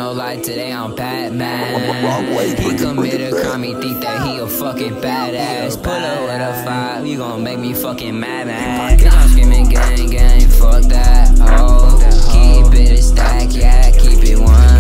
know like today I'm Batman. He commit a crime, he think that he a fucking badass. Pull up with a 5, you gon' make me fucking mad. Bitch, I'm screaming gang, gang, fuck that hoe. Keep it a stack, yeah, keep it 1.